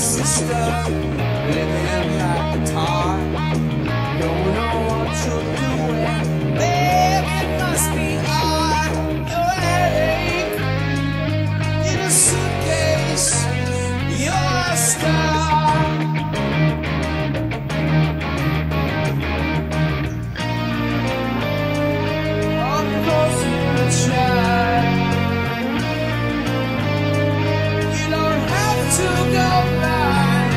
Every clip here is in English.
sister, living like a tar. Don't know what you're doing, babe, it must be hard. You're headache in a suitcase, you're a star. Of course you try. You don't have to go blind.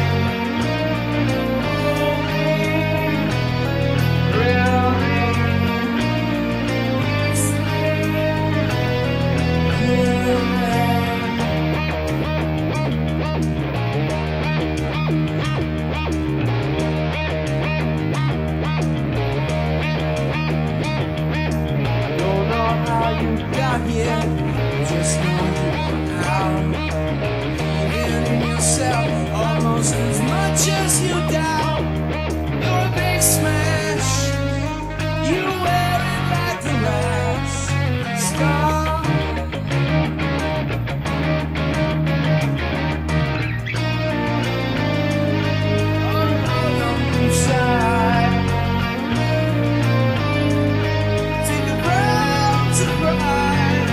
Here, just know you are out. Believing in yourself almost as much as you doubt. You're a big smash, you wear it like the last star. On the side, take a brown to cry.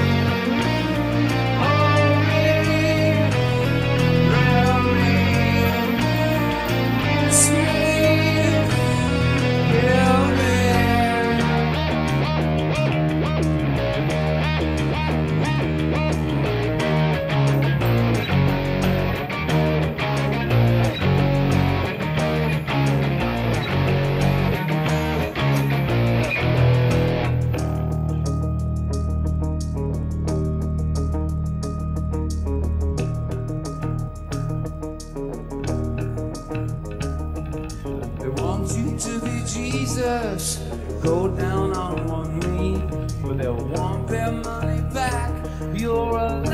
They want you to be Jesus, go down on one knee, but they'll want their money back. You're a